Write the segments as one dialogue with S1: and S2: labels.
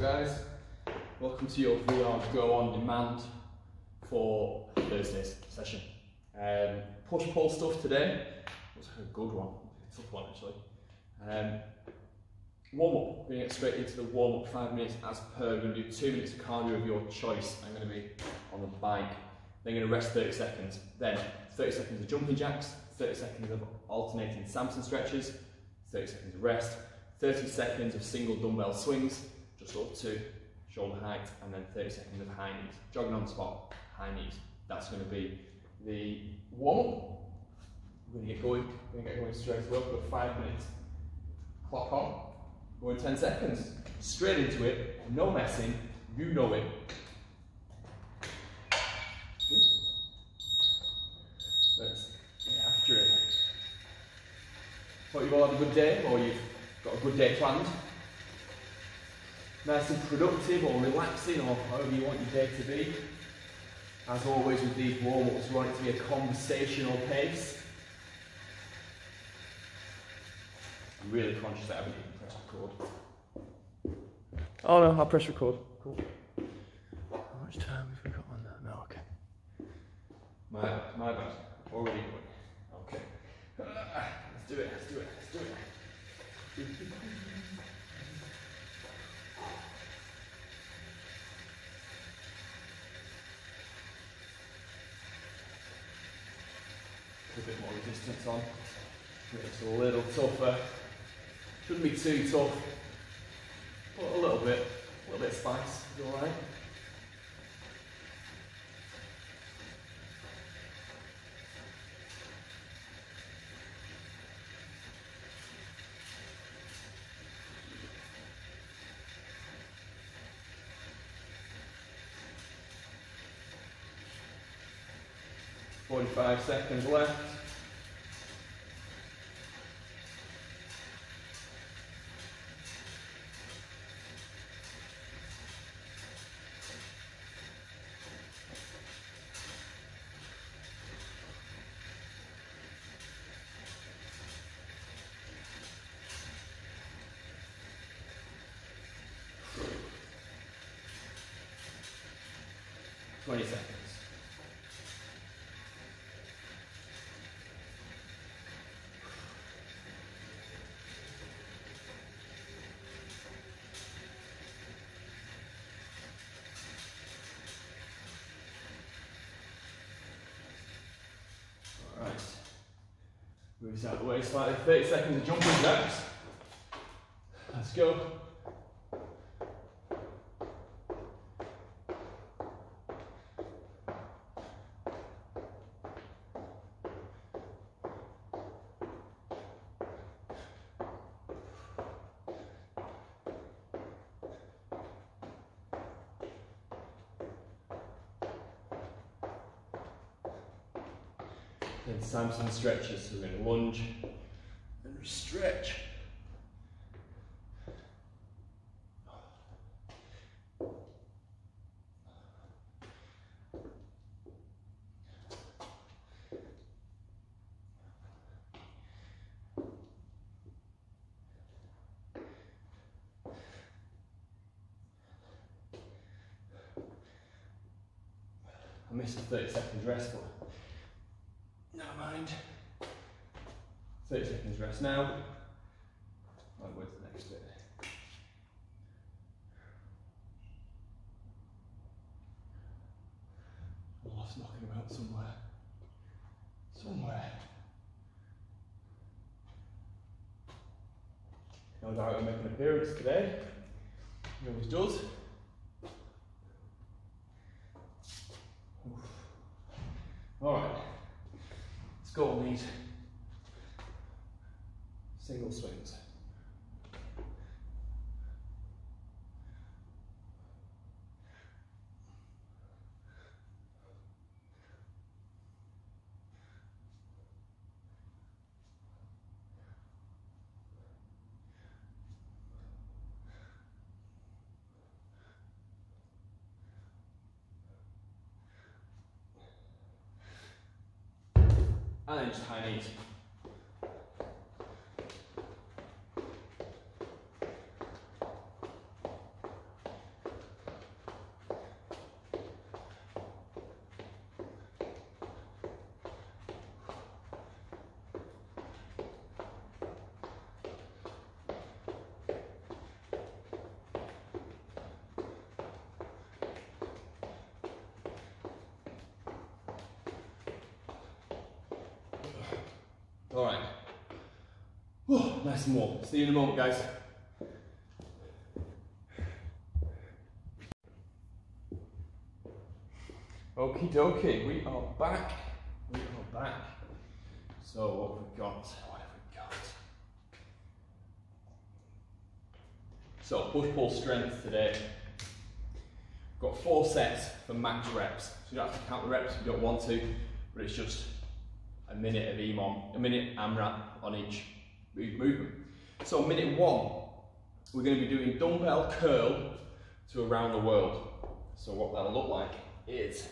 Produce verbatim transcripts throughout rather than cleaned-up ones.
S1: guys? Welcome to your V R G O on demand for Thursday's session. Um, push pull stuff today. Looks like a good one, a tough one actually. Um, warm up, we're going to get straight into the warm up, five minutes as per. We're going to do two minutes of cardio of your choice. I'm going to be on the bike, then going to rest thirty seconds, then thirty seconds of jumping jacks, thirty seconds of alternating Samson stretches, thirty seconds of rest, thirty seconds of single dumbbell swings, just up to shoulder height, and then thirty seconds of high knees. Jogging on the spot, high knees. That's going to be the warm up. We're going to get going, we're going to get going straight away. We've got five minutes. Clock on. Go in ten seconds. Straight into it, no messing, you know it. Let's get after it. Hope you've all had a good day, or you've got a good day planned. Nice and productive, or relaxing, or however you want your day to be. As always with these warm-ups, we want it to be a conversational pace. I'm really conscious that I haven't even pressed record. Oh no, I'll press record. Cool. How much time have we got on that? No, okay. My, my bad. Already going. Okay. Uh, let's do it, let's do it, let's do it. A bit more resistance on. It's a little tougher. Shouldn't be too tough, but a little bit, a little bit of spice is alright. forty-five seconds left. twenty seconds. All right. Moves out of the way slightly. thirty seconds of jumping jacks. Let's go. Then Samson stretches, so we're going to lunge and stretch. I missed a thirty seconds rest, but never mind. thirty seconds rest now. Right, where's the next bit? I lost knocking about somewhere. Somewhere. No doubt he'll make an appearance today. He always does. Alright. Let's go on these single swings. And then just high knees. All right. Whew, nice and warm. See you in a moment, guys. Okie dokie, we are back. We are back. So what have we got? What have we got? So push-pull strength today. Got four sets for max reps. So you don't have to count the reps if you don't want to, but it's just a minute of E M O M, a minute AMRAP on each movement. So minute one, we're going to be doing dumbbell curl to around the world. So what that'll look like is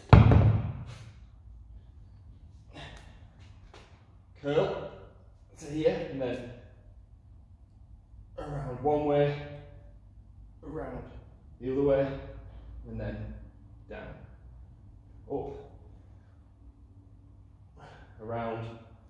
S1: curl to here and then around one way, around the other way, and then down, up, around,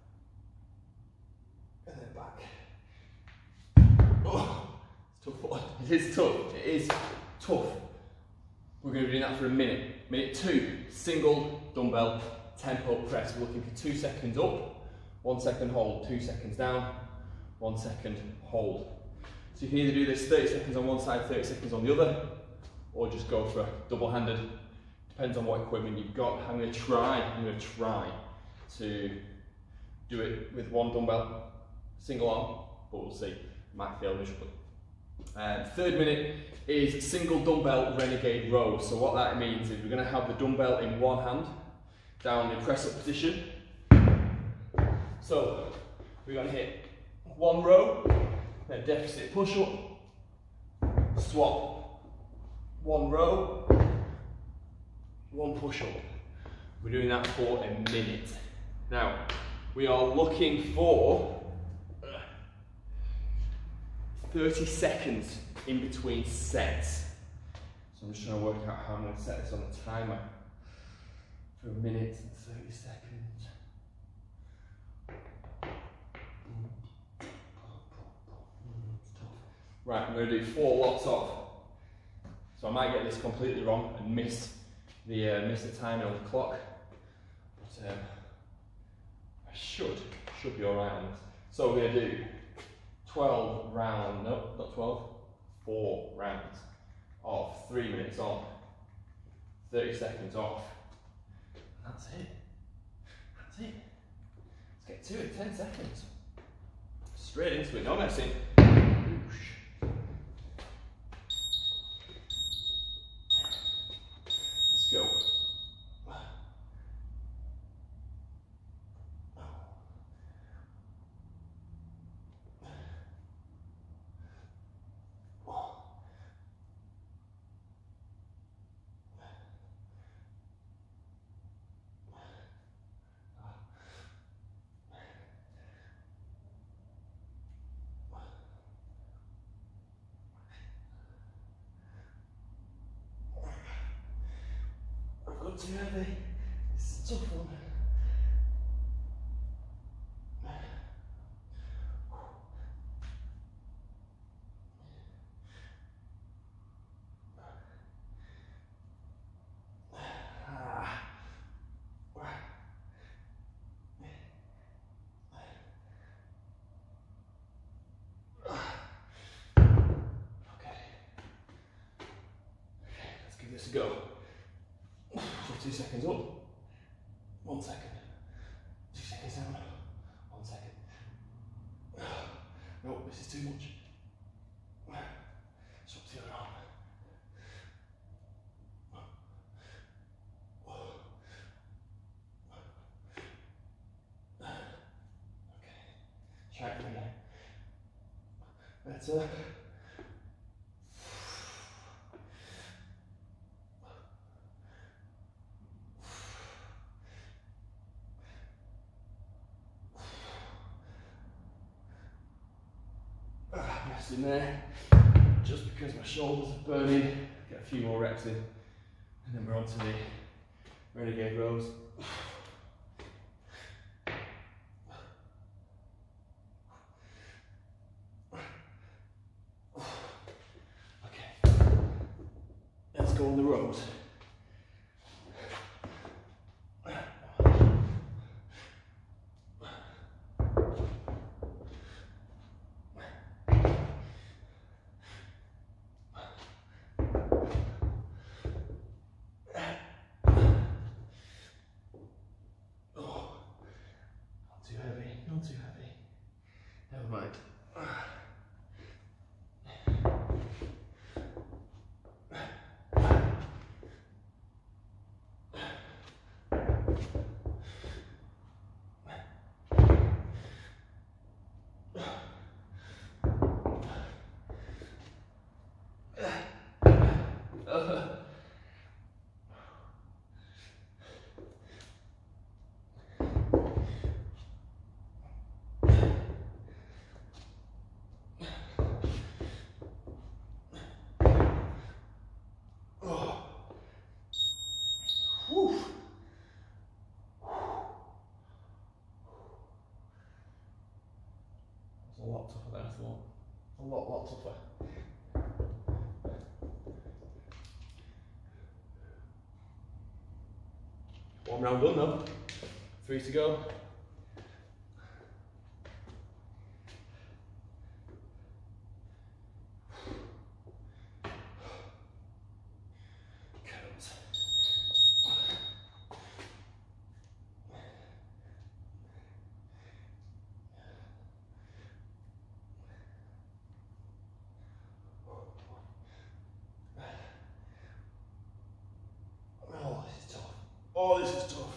S1: and then back. Oh, it's a tough one. It is tough. It is tough. We're going to be doing that for a minute. Minute two, single dumbbell tempo press. We're looking for two seconds up, one second hold, two seconds down, one second hold. So you can either do this thirty seconds on one side, thirty seconds on the other, or just go for double-handed. Depends on what equipment you've got. I'm going to try, I'm going to try to do it with one dumbbell, single arm, but we'll see. Might fail miserably. Um, third minute is single dumbbell renegade row. So what that means is we're going to have the dumbbell in one hand, down in press up position. So we're going to hit one row, then deficit push up, swap, one row, one push up. We're doing that for a minute. Now we are looking for thirty seconds in between sets. So I'm just trying to work out how I'm going to set this on the timer for a minute and thirty seconds. Right, I'm going to do four lots of. So I might get this completely wrong and miss the uh, miss the timing on the clock, but um, I should should be all right on this. So we're going to do twelve round, no, not twelve, four rounds of three minutes on, thirty seconds off. And that's it. That's it. Let's get to it, ten seconds. Straight into it, no messing. Whoosh. Let's go. Too heavy. It's a tough one. Okay. Let's give this a go. Two seconds up, one second, two seconds down, one second. No, this is too much. Swap to the other arm. Okay, try it again. Better. In there, just because my shoulders are burning, get a few more reps in, and then we're on to the renegade rows. Okay, let's go on the rows. tougher than I thought. A lot, lot tougher. One round done though. Three to go. Oh, this is tough. Oh, this is tough.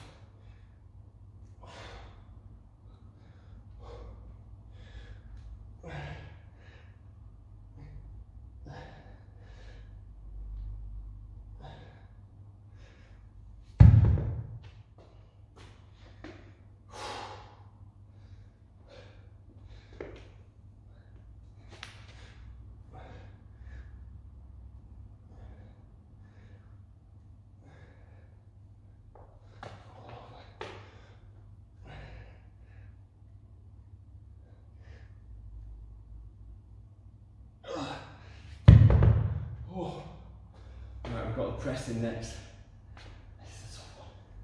S1: I've got the pressing next. This is a tough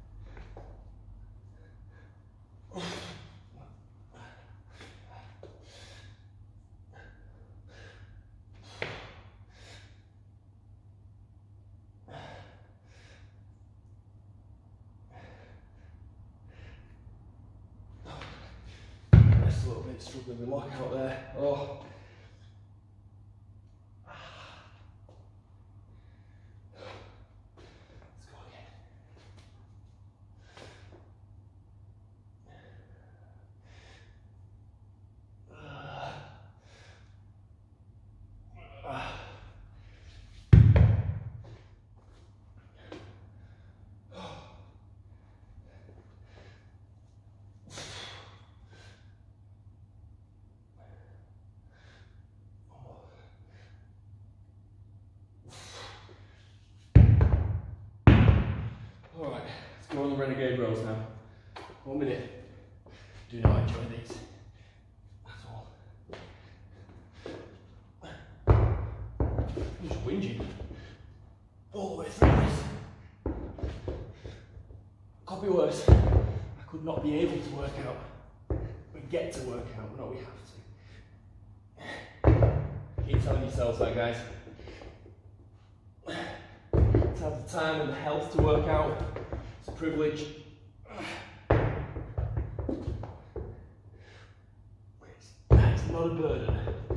S1: one. Just a little bit struggling with lockout there. Oh. Alright, let's go on the Renegade rows now. One minute. Do not enjoy these at all. I'm just whinging all the way through this. Could be worse. I could not be able to work out. We get to work out, no, we have to. Keep telling yourselves that, guys. To have the time and the health to work out, it's a privilege. It's not a burden.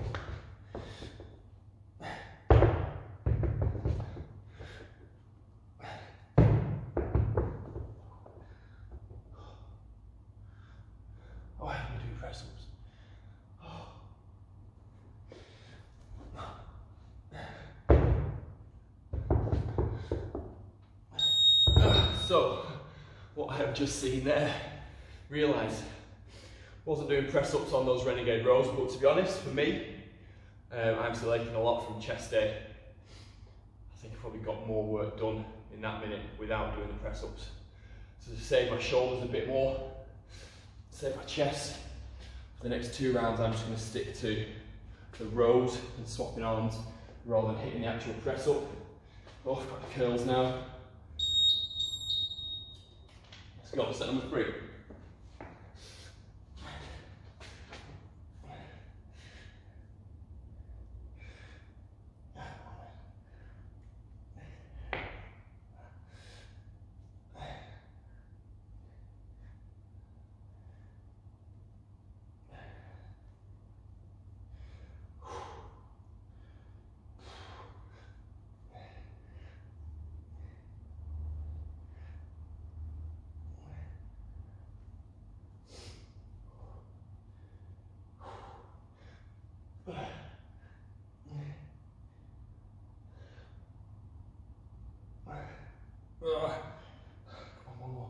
S1: Oh, I have to do press ups. So, what I have just seen there, realised, wasn't doing press ups on those Renegade rows, but to be honest, for me, um, I'm still aching a lot from chest day. I think I probably got more work done in that minute without doing the press ups. So to save my shoulders a bit more, save my chest, for the next two rounds I'm just going to stick to the rows and swapping arms rather than hitting the actual press up. Oh, I've got the curls now. Let's go, set number three. One more.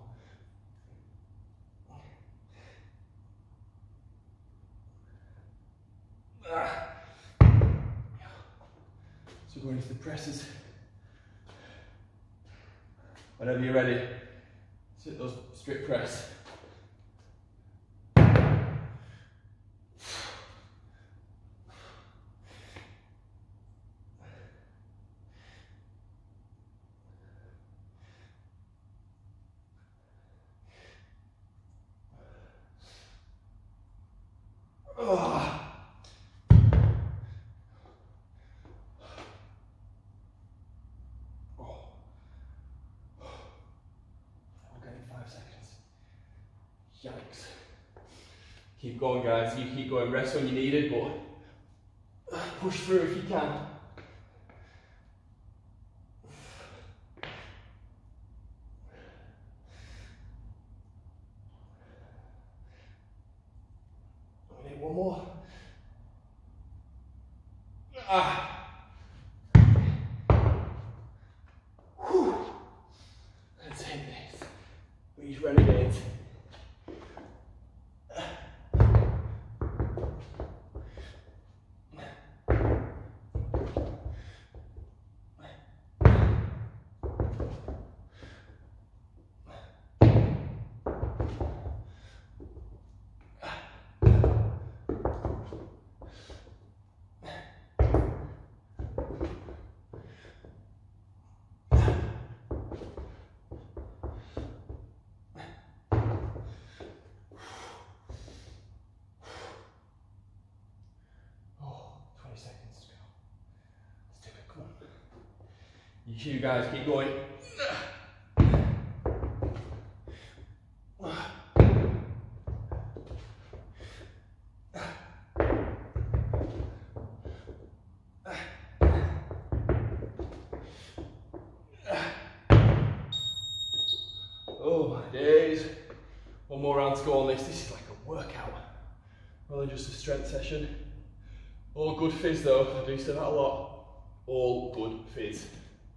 S1: So going into the presses. Whenever you're ready, sit those strict press. Yikes. Keep going, guys. You keep going. Rest when you need it, but push through if you can. I need one more. Ah. Whew. Let's hit this. These Renegades. You guys keep going. Oh my days. One more round to go on this. This is like a workout rather than just a strength session. All good fizz though. I do say that a lot. All good fizz.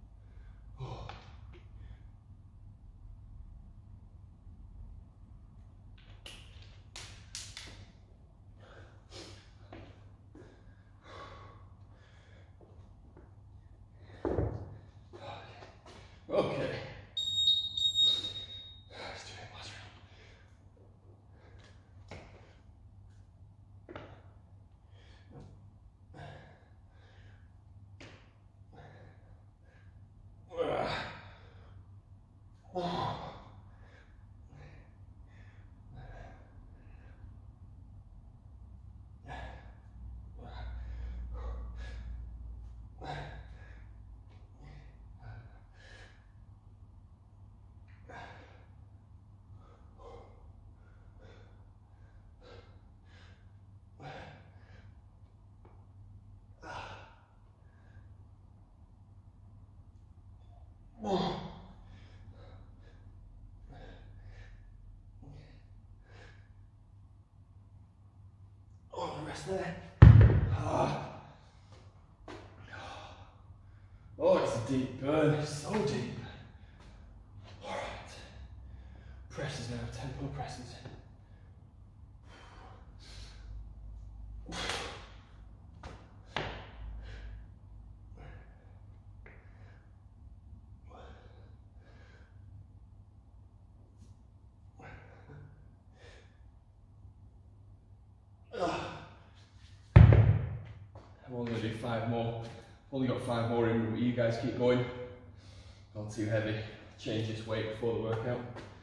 S1: Okay. Let's do it last round. Oh, the rest there. Ah. Oh, it's a deep burn. It's so deep. All right. Presses now. Tempo presses. I'm only going to do five more. I've only got five more in, but you guys keep going. Not too heavy. Change this weight before the workout.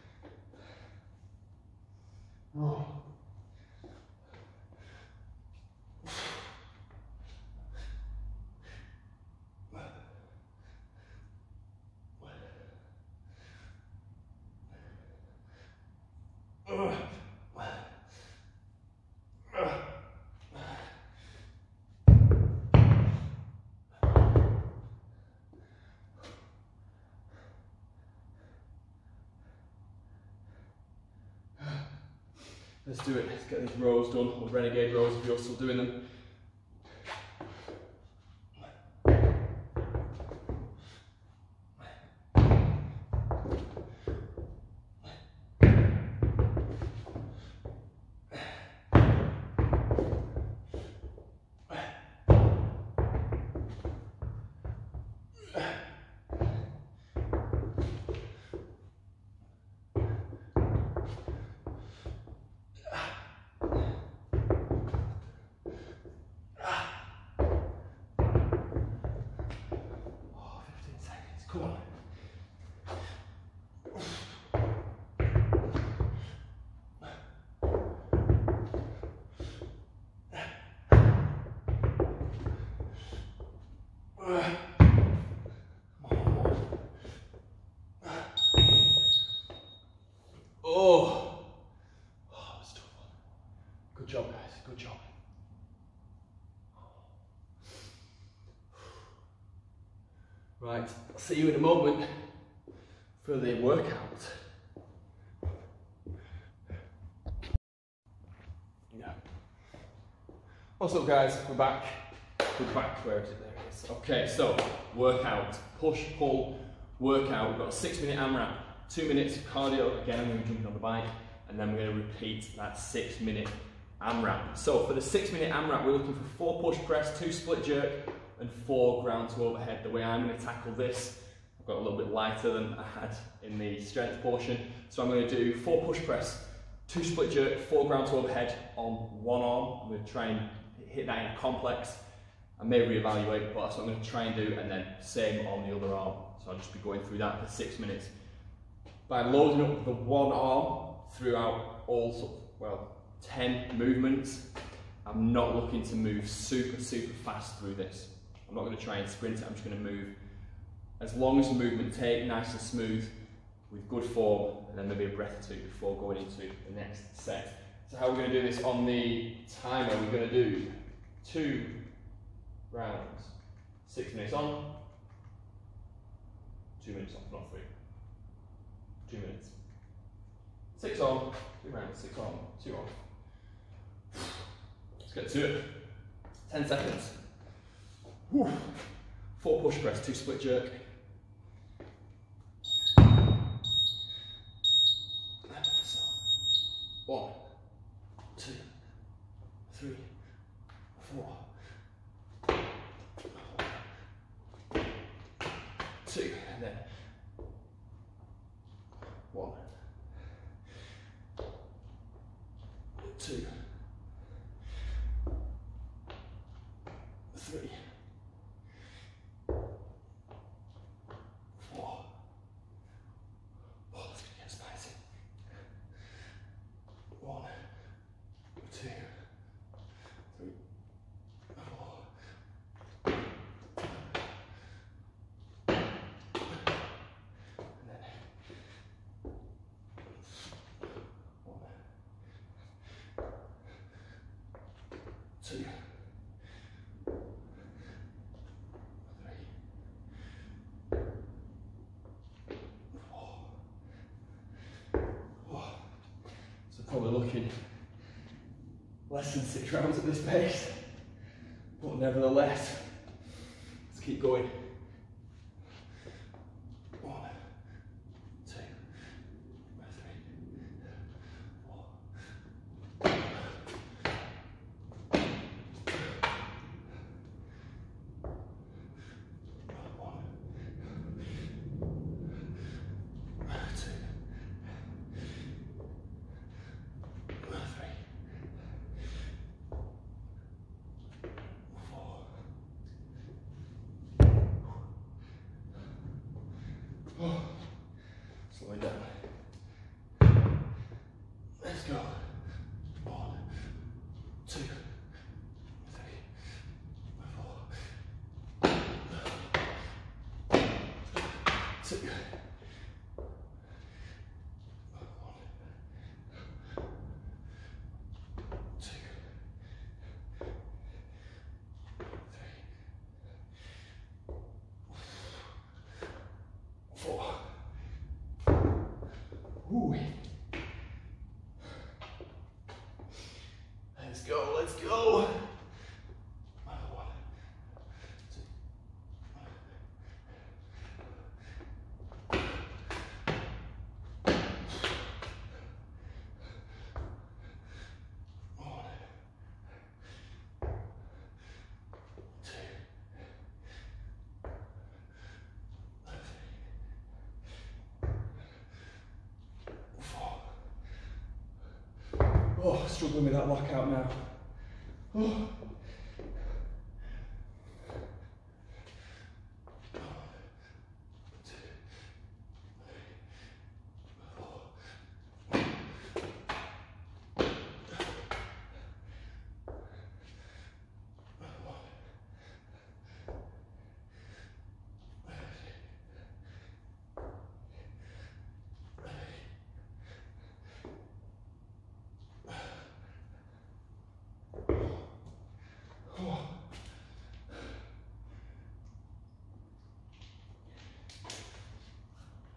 S1: Oh. Let's do it. Let's get these rows done, or Renegade rows if you're still doing them. Come on. Oh, Right, I'll see you in a moment for the workout. Yeah. What's up, guys? We're back. We're back. Where is it? There it is. Okay, so workout, push, pull, workout. We've got a six minute AMRAP, two minutes of cardio. Again, I'm going to be jumping on the bike, and then we're going to repeat that six minute AMRAP. So for the six minute AMRAP, we're looking for four push press, two split jerk, and four ground to overhead. The way I'm going to tackle this, I've got a little bit lighter than I had in the strength portion. So I'm going to do four push press, two split jerk, four ground to overhead on one arm. I'm going to try and hit that in a complex. I may reevaluate, but that's what I'm going to try and do, and then same on the other arm. So I'll just be going through that for six minutes. By loading up the one arm throughout all, sort of, well, ten movements, I'm not looking to move super, super fast through this. I'm not going to try and sprint it, I'm just going to move as long as the movement take, nice and smooth, with good form, and then maybe a breath or two before going into the next set. So how we're going to do this on the timer, we're going to do two rounds, six minutes on, two minutes off, not three, two minutes. Six on, two rounds, six on, two off. Let's get to it. ten seconds. Whew. Four push press, two split jerk. One, two, three, four. Two, and then one, two, three, four. Oh, that's gonna get spicy. One, two, three, four. And then one, two, three, four. Oh. So probably looking less than six rounds at this pace, but nevertheless, let's keep going. One, two, three, four. One, two, three, four. Oh, slow it down. Let's go. One, two, three, four. Two. One, two, three, four. Ooh. Let's go, let's go. One, two. One, two, four. Oh, struggling with that lockout now. Oh.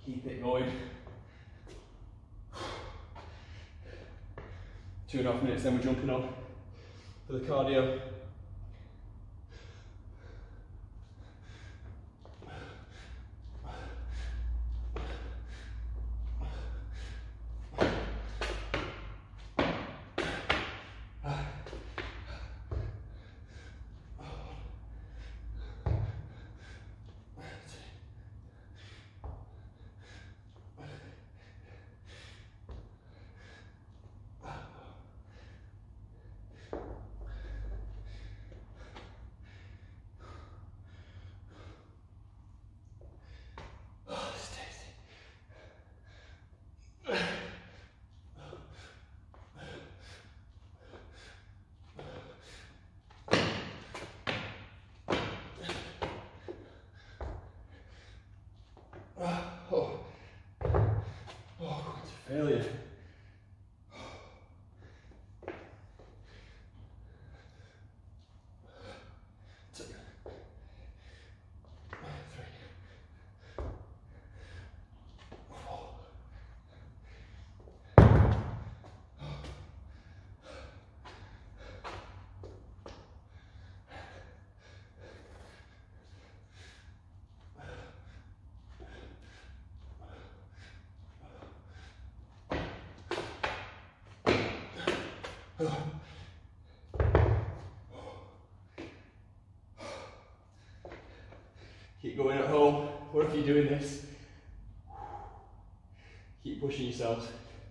S1: Keep it going. Two and a half minutes, then we're jumping on for the cardio. Oh, oh, it's a failure. Two, three, four. Keep going at home, wherever you're doing this. Keep pushing yourselves.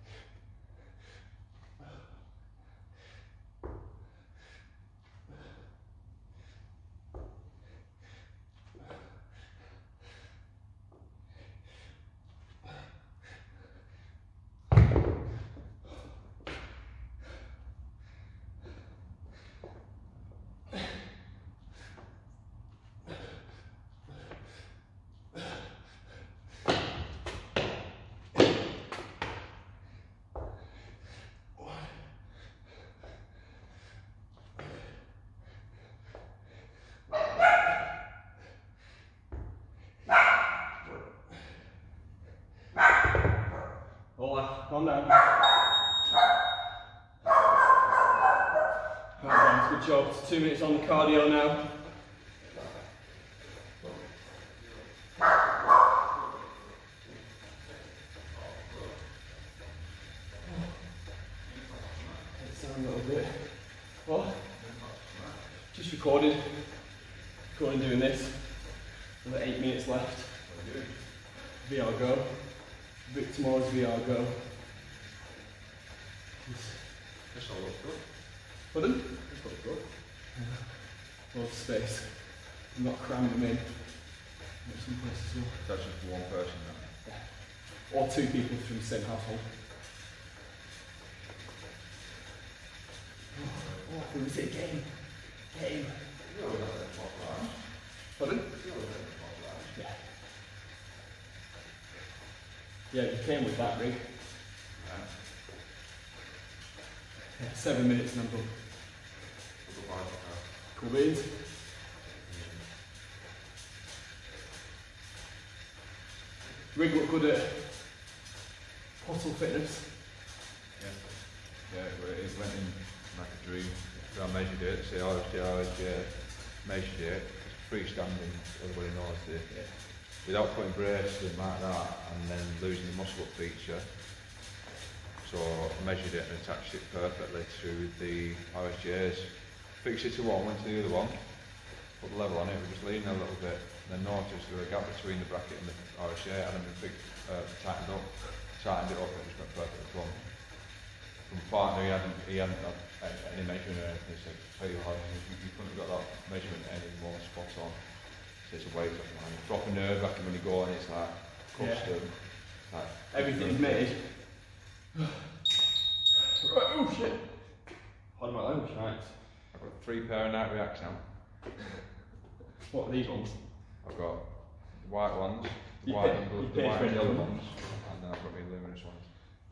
S1: Calm down. Right, guys, good job. It's two minutes on the cardio now. It's down a little bit. Well, just recorded. Recording doing this. Another eight minutes left. V R G O. Tomorrow's V R G O.
S2: This all looks good.
S1: Pardon?
S2: This looks good.
S1: Yeah. Lots of space. I'm not cramming them in. There's some place as well.
S2: That's just for one person now.
S1: Yeah. Or two people from the same household. Oh, oh who was it? Game. Game.
S2: You always have that top line.
S1: Pardon?
S2: You always have that top line.
S1: Yeah. Yeah, you came with that rig.
S2: Yeah.
S1: Yeah, seven minutes and I'm done. Cool beans. Rig looked good at Hustle Fitness.
S2: Yeah. Yeah, well, it went in like a dream. So I measured it, see how I measured it, it's freestanding, everybody knows it. Yeah. Without putting braces in like that and then losing the muscle up feature. So I measured it and attached it perfectly to the R S Js. Fixed it to one, went to the other one, put the level on it, we just leaned a little bit, and then noticed there was a gap between the bracket and the R S J, and then we uh, tightened up, tightened it up and it just went perfect to one. From partner, he hadn't, he hadn't had any measurement or anything, he said, tell you how, you, you couldn't have got that measurement any more spot on. It's a weight off mine. Drop a nerve back and when you go on it's like custom. Yeah. Like,
S1: everything's made. Right, oh shit. Pardon my language, right.
S2: I've got three pair of night reacts now.
S1: What are these ones?
S2: I've got the white ones, the
S1: you
S2: white
S1: pay,
S2: and blue,
S1: you
S2: the white and yellow
S1: them.
S2: ones, and then I've got the luminous ones.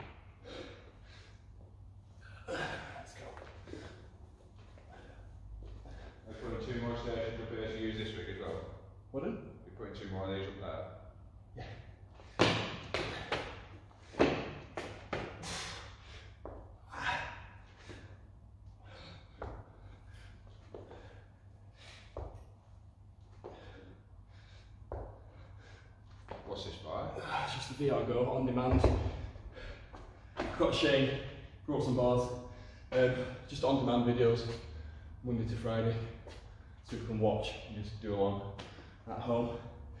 S1: Let's go.
S2: I'm putting two more stations up here to use this rig as well.
S1: Pardon?
S2: You're putting two more of these up there.
S1: Yeah. V R G O on demand. I've got Shane, brought some bars, um, just on demand videos, Monday to Friday, so you can watch and just do along at home.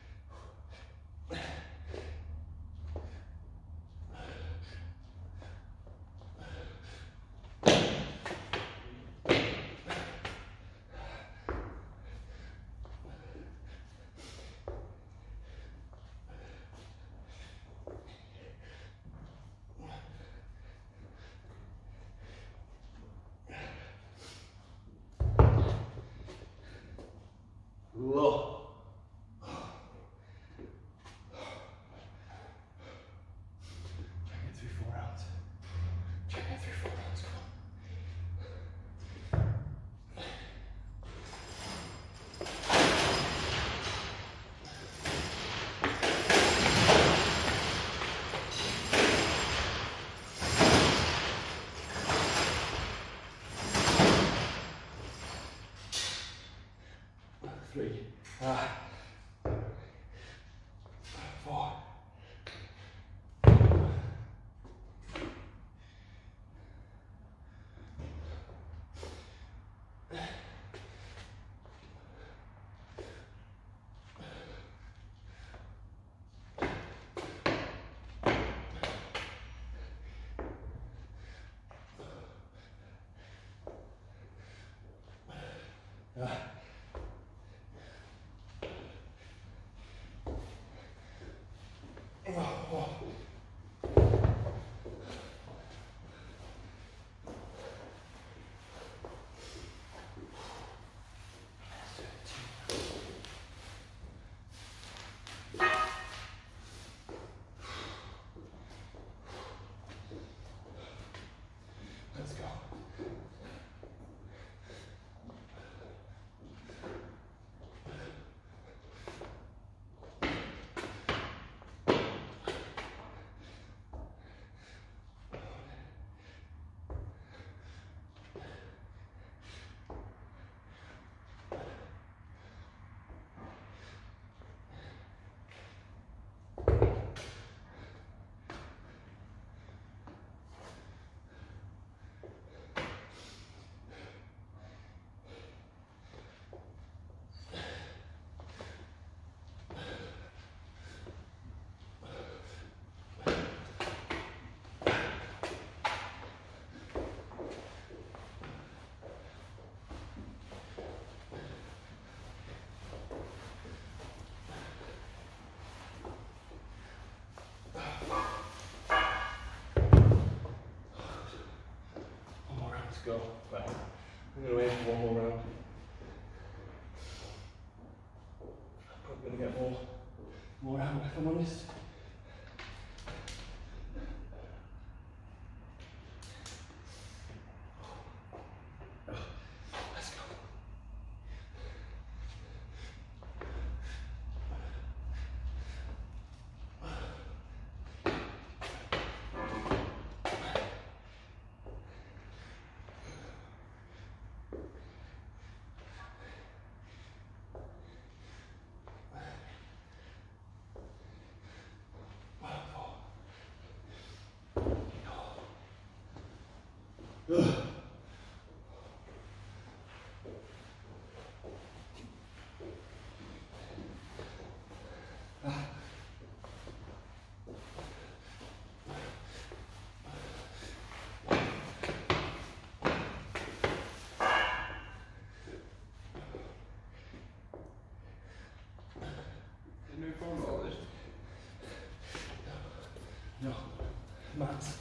S1: Low. Try and get through four rounds. Try and get through four rounds, come on. Three, ah, four, ah. Let's go. Go. But I'm going to aim for one more round. I'm probably going to get more, more out if I'm honest. Let's go. Ugh. Ah.
S2: New phone all this?
S1: No, mats.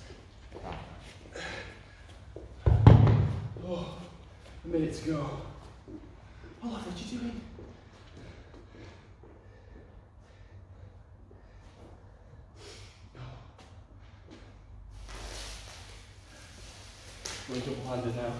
S1: Oh, a minute to go. Olaf, what are you doing? Going double-handed now.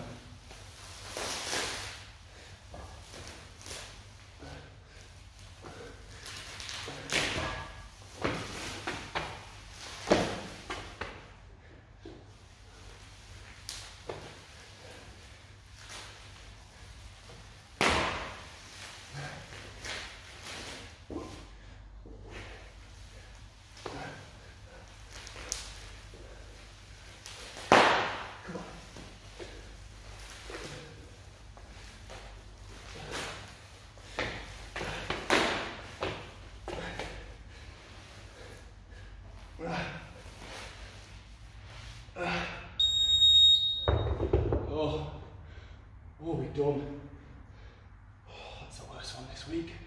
S1: Oh, oh, we're done. Oh, that's the worst one this week.